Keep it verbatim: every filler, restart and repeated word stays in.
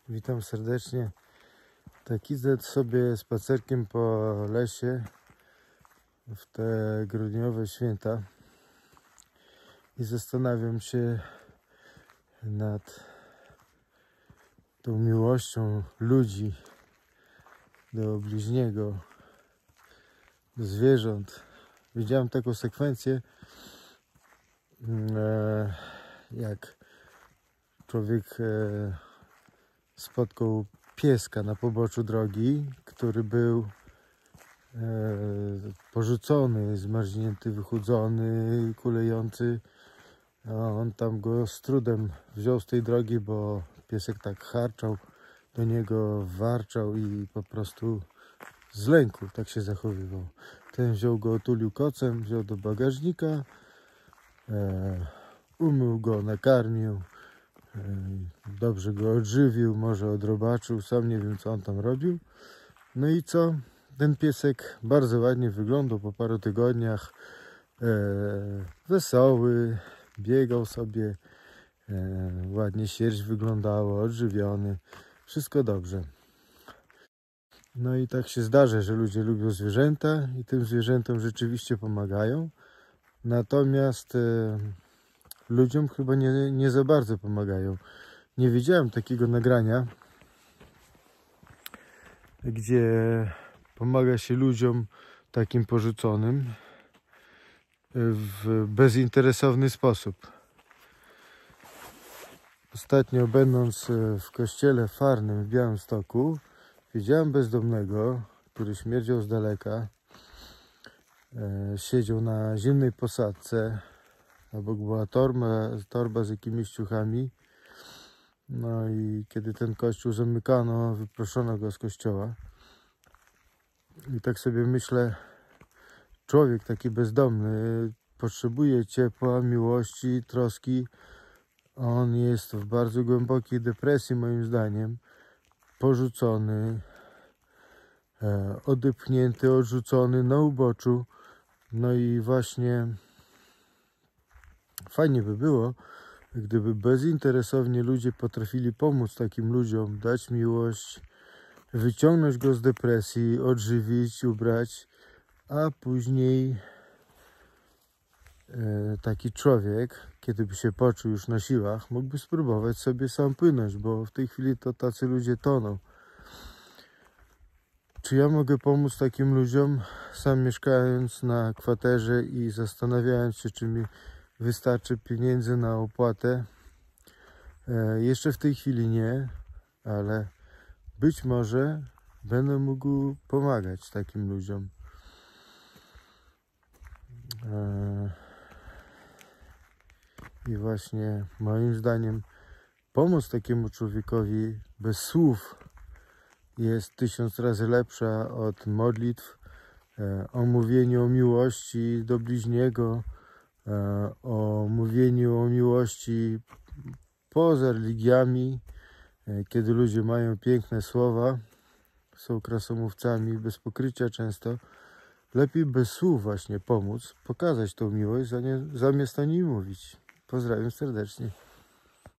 Witam serdecznie. Tak idę sobie spacerkiem po lesie w te grudniowe święta i zastanawiam się nad tą miłością ludzi do bliźniego, do zwierząt. Widziałem taką sekwencję, jak człowiek spotkał pieska na poboczu drogi, który był e, porzucony, zmarznięty, wychudzony, kulejący. A on tam go z trudem wziął z tej drogi, bo piesek tak harczał do niego, warczał i po prostu z lęku tak się zachowywał. Ten wziął go, otulił kocem, wziął do bagażnika, e, umył go, nakarmił, dobrze go odżywił, może odrobaczył, sam nie wiem co on tam robił. No i co? Ten piesek bardzo ładnie wyglądał po paru tygodniach, e, wesoły, biegał sobie, e, ładnie sierść wyglądała, odżywiony, wszystko dobrze. No i tak się zdarza, że ludzie lubią zwierzęta i tym zwierzętom rzeczywiście pomagają, natomiast e, ludziom chyba nie, nie za bardzo pomagają. Nie widziałem takiego nagrania, gdzie pomaga się ludziom takim porzuconym w bezinteresowny sposób. Ostatnio, będąc w kościele farnym w Białymstoku, widziałem bezdomnego, który śmierdział z daleka. Siedział na zimnej posadzce. Obok była torba, torba z jakimiś ciuchami. No i kiedy ten kościół zamykano, wyproszono go z kościoła. I tak sobie myślę, człowiek taki bezdomny potrzebuje ciepła, miłości, troski. On jest w bardzo głębokiej depresji, moim zdaniem. Porzucony, odepchnięty, odrzucony na uboczu. No i właśnie fajnie by było, gdyby bezinteresownie ludzie potrafili pomóc takim ludziom, dać miłość, wyciągnąć go z depresji, odżywić, ubrać, a później e, taki człowiek, kiedy by się poczuł już na siłach, mógłby spróbować sobie sam płynąć, bo w tej chwili to tacy ludzie toną. Czy ja mogę pomóc takim ludziom, sam mieszkając na kwaterze i zastanawiając się, czy mi wystarczy pieniędzy na opłatę? E, jeszcze w tej chwili nie, ale być może będę mógł pomagać takim ludziom. E, I właśnie moim zdaniem pomoc takiemu człowiekowi bez słów jest tysiąc razy lepsza od modlitw, e, o mówieniu o miłości do bliźniego, o mówieniu o miłości poza religiami, kiedy ludzie mają piękne słowa, są krasomówcami, bez pokrycia często. Lepiej bez słów właśnie pomóc, pokazać tą miłość, zamiast o niej mówić. Pozdrawiam serdecznie.